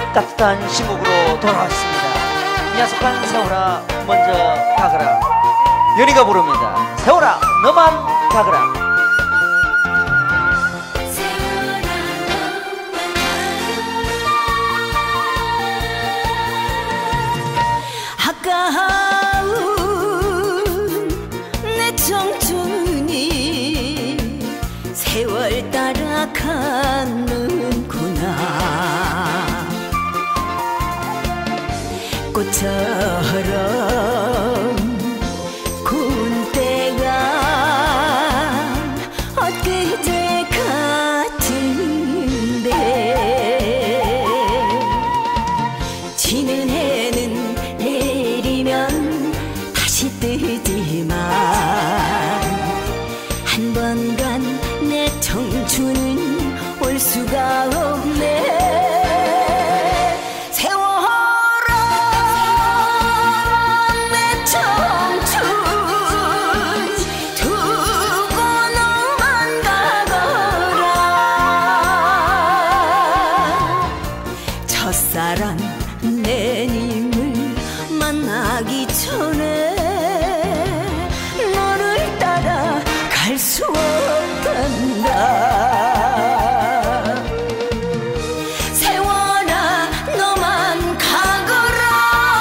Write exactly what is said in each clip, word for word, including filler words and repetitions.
따뜻한 신곡으로 돌아왔습니다. 야속한 세월아 먼저 가거라. 연희가 부릅니다. 세월아 너만 가거라. 아까운 내 청춘이 세월 따라 가는구나. 꽃처럼 고운 때가 엊그제 같은데 지는 해는 내리면 다시 뜨지만 한 번간 내 청춘은 올 수가 없네. 첫사랑 내 님을 만나기 전에 너를 따라 갈 수 없단다. 세월아 너만 가거라.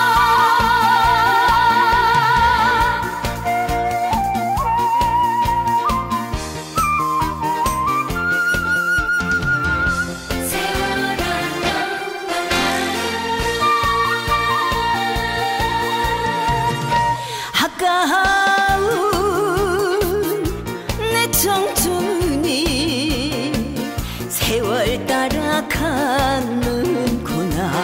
아까운 내 청춘이 세월 따라 가는구나.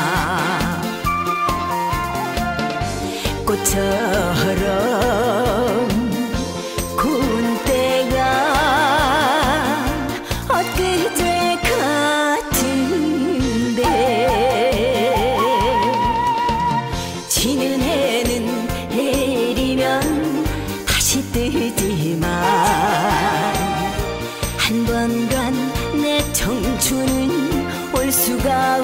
꽃처럼 고운 때가 엊그제 같은데 지는 해는 내리면 다시 뜨지만 한 번간 내 청춘은 올 수가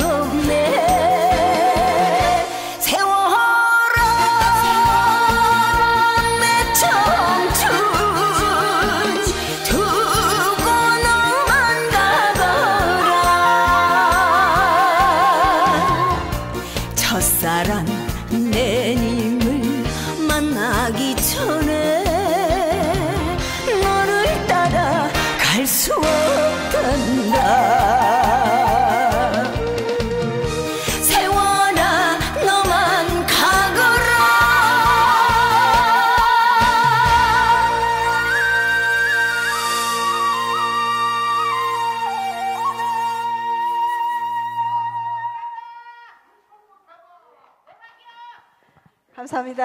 없네. 세월아 내 청춘 두고 너만 가거라. 첫사랑 내 님을 만나기 전에 너를 따라 갈 수 없단다. 세월아 너만 가거라. 감사합니다.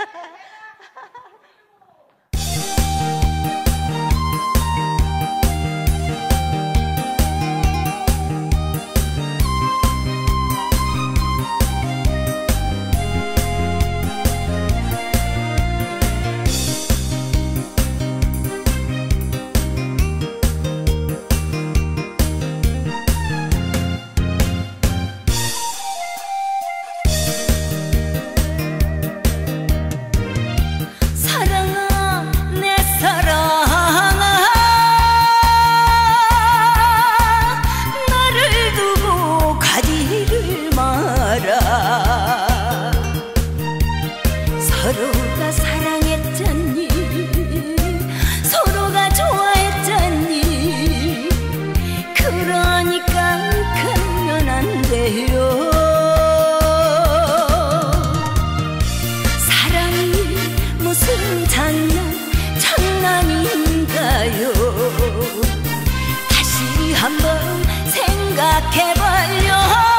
서로가 사랑했잖니 서로가 좋아했잖니. 그러니까 가면 안 돼요. 사랑이 무슨 장난 장난인가요. 다시 한번 생각해봐요.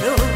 서로